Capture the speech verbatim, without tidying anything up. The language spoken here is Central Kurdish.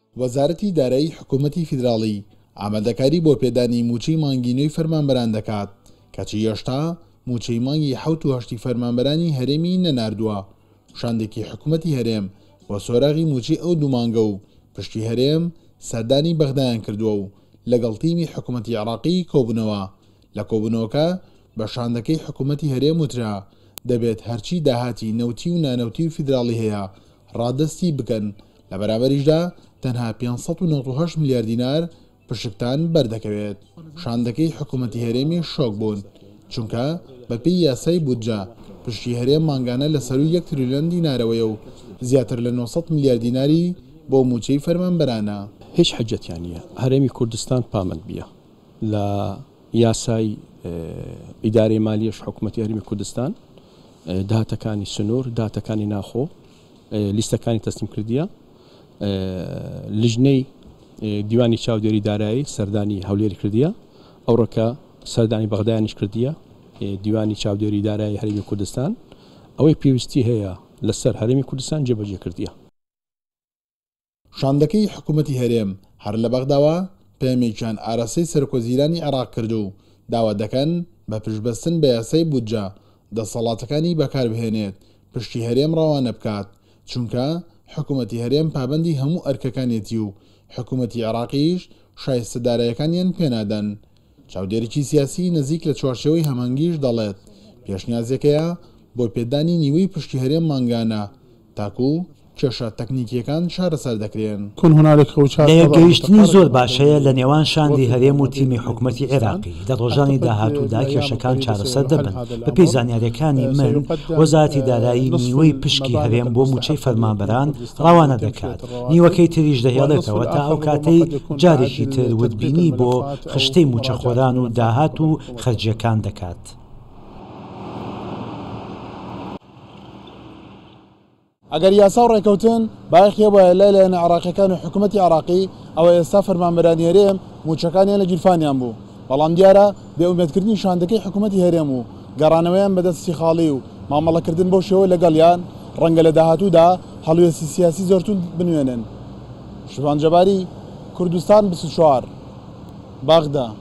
وەزارەتی دارایی حکوومەتی فیدراڵی ئامادەکاری بۆ پێدانی موچەی مانگینەوەی فەرمانبەران دەکات کەچی هێشتا موچەی مانگی حەوت و هەشتی فەرمانبەرانی هەرێمی نەناردووە. شاندێکی حکوومەتی هەرێم بۆ سۆراغی موچەی ئەو دوو مانگە و پشتی هەرێم سەردانی بەغدایان کردووە و لەگەڵ تیمی حکوومەتی عێراقی کۆبوونەوە. لە کۆبوونەوەکە بە شاندەکەی حکوومەتی هەرێم وترا دەبێت هەرچی داهاتی نەوتی و نانەوتی و فیدراڵی هەیە ڕادەستی بکەن، لە بەرامبەریشدا تەنها پێنجسەد و نۆڤدە و هەشت ملیار دینار پشکتان بەردەکەوێت. شاندەکەی حکوومەتی هەرێمی شۆک بوون چونکە بەپێی یاسای بودجە پشتی هەرێم مانگانە لەسەر و یەک تریلیۆن دینارەوەیە و زیاتر لە نۆسەد ملیار دیناری بۆ موچەی فەرمانبەرانە. هیچ حەجەتیان نییە هەرێمی کوردستان پامەند بیە لە یاسای ئیدارەی مالیەش حکوومەتی هەرێمی کوردستان داهاتەکانی سنوور داهاتەکانی ناخۆ لیستەکانی تەسلیم کردیە. لژنەی دیوانی چاودێری دارایی سەردانی هەولێری کردیە، ئەوڕۆکە سەردانی بەغدایانیش کردیە دیوانی چاودێری دارایی هەرێمی کوردستان. ئەوەی پێویستی هەیە لەسەر هەرێمی کوردستان جێبەجێ کردیە. شاندەکەی حکوومەتی هەرێم هەر لە بەغداوە پەیامێکیان ئاراسەی سەرکۆزیرانی عێراق کرد و داوا دەکەن بە پشتبەستن بە یاسای بودجە دەسەڵاتەکانی بەکاربهێنێت پشتی هەرێم ڕەوانە بکات چونکە حکوومەتی هەرێم پابەندی هەموو ئەرکەکانێتی و حکوومەتی عێراقیش شایستەدارایەکانیان پێنادەن. چاودێرێکی سیاسی نزیک لە چوارچێوەی هەمەنگیش دەڵێت پێشنیازەکەیە بۆ پێدانی نیوەی پشتی هەرێم مانگانە تاکو کێشە تەکنیکیەکان چارەسەر دەکرێن. لەگەیشتنی زۆر باشەیە لە نێوان شاندی هەرێم و تیمی حکوومەتی عێراقی لە ڕۆژانی داهاتوودا کێشەکان چارەسەر دەبن. بە پێی زانیاریەکانی من وەزارەتی دارایی نیوەی پشکی هەرێم بۆ موچەی فەرمانبەران ڕەوانە دەکات، نیوەکەی تریش دەهێڵێتەوە تا ئەو کاتەی جارێکی تر وتبینی بۆ خشتەی موچەخۆران و داهات و خەرجیەکان دەکات. ئەگەر یاسا و ڕێکەوتن باەخێ بۆ لای لایەنە عێراقیەکان و حکوومەتی عێراقی ئەوە ئێستا فەرمانبەرانی هەرێم موچەکانیان لە گیرفانیان بوو، بەڵام دیارە بێئومێدکردنی شاندەکەی حکوومەتی هەرێم و گەڕانەوەیان بەدەستی خاڵی و مامەڵەکردن بۆ شێوە لەگەڵیان ڕەنگە لە داهاتوودا هەڵوێستی سیاسی زۆرتون بنوێنن. شوان جەباری، کوردستان بیست و چوار، باغدا.